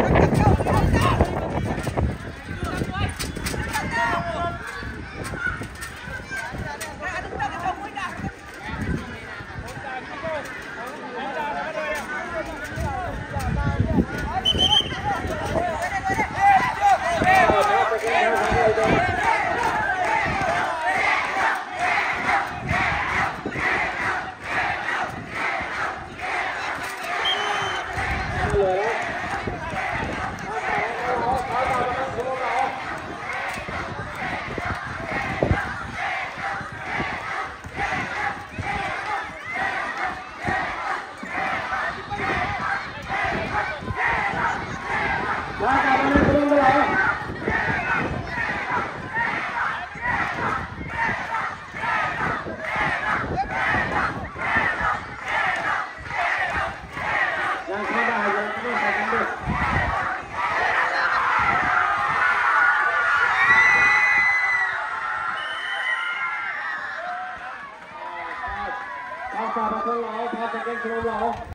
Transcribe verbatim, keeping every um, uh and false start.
Hãy subscribe cho kênh Ghiền Mì Gõ để không bỏ lỡ những video hấp dẫn.